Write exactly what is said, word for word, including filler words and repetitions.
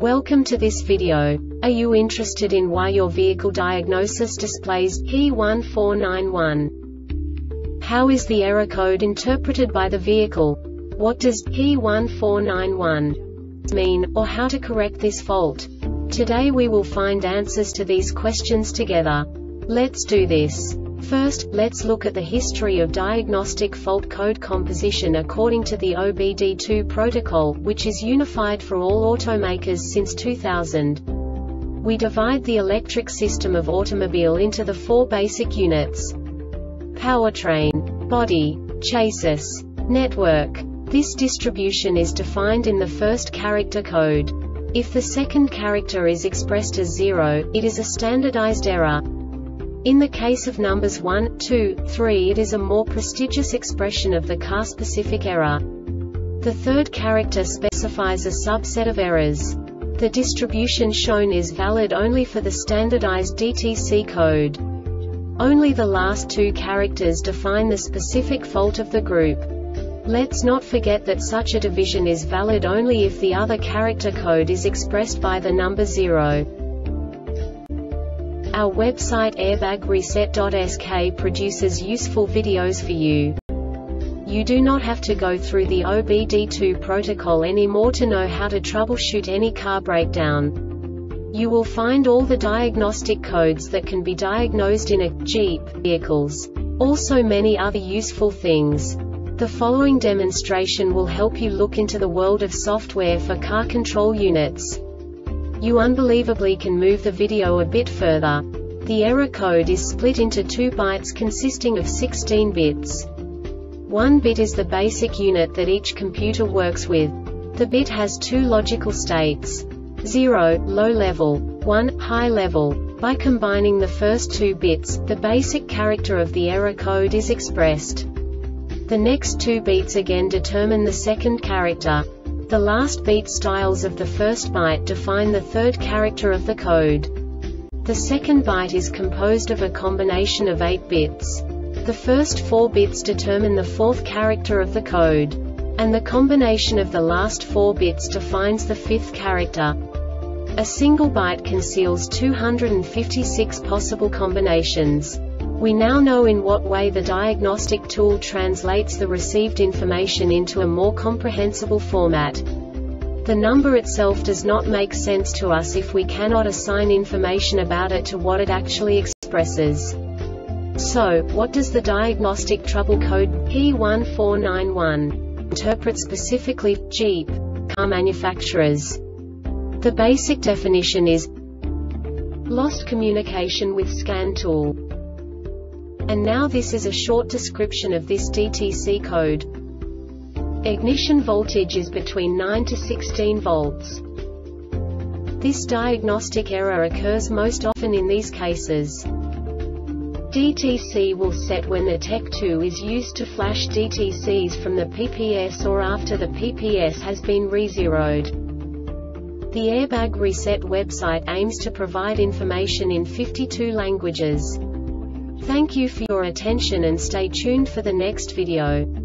Welcome to this video. Are you interested in why your vehicle diagnosis displays P one four nine one? How is the error code interpreted by the vehicle? What does P one four nine one mean, or how to correct this fault? Today we will find answers to these questions together. Let's do this. First, let's look at the history of diagnostic fault code composition according to the O B D two protocol, which is unified for all automakers since two thousand. We divide the electric system of automobile into the four basic units: powertrain, body, chassis, network. This distribution is defined in the first character code. If the second character is expressed as zero, it is a standardized error. In the case of numbers one, two, three, it is a more prestigious expression of the car-specific error. The third character specifies a subset of errors. The distribution shown is valid only for the standardized D T C code. Only the last two characters define the specific fault of the group. Let's not forget that such a division is valid only if the other character code is expressed by the number zero. Our website airbag reset dot S K produces useful videos for you. You do not have to go through the O B D two protocol anymore to know how to troubleshoot any car breakdown. You will find all the diagnostic codes that can be diagnosed in a Jeep vehicles. Also many other useful things. The following demonstration will help you look into the world of software for car control units. You unbelievably can move the video a bit further. The error code is split into two bytes consisting of sixteen bits. One bit is the basic unit that each computer works with. The bit has two logical states: zero, low level, one, high level. By combining the first two bits, the basic character of the error code is expressed. The next two bits again determine the second character. The last beat styles of the first byte define the third character of the code. The second byte is composed of a combination of eight bits. The first four bits determine the fourth character of the code. And the combination of the last four bits defines the fifth character. A single byte conceals two hundred fifty-six possible combinations. We now know in what way the diagnostic tool translates the received information into a more comprehensible format. The number itself does not make sense to us if we cannot assign information about it to what it actually expresses. So, what does the diagnostic trouble code P one four nine one interpret specifically for Jeep car manufacturers? The basic definition is lost communication with scan tool. And now this is a short description of this D T C code. Ignition voltage is between nine to sixteen volts. This diagnostic error occurs most often in these cases. D T C will set when the Tech two is used to flash D T Cs from the P P S or after the P P S has been re-zeroed. The Airbag Reset website aims to provide information in fifty-two languages. Thank you for your attention and stay tuned for the next video.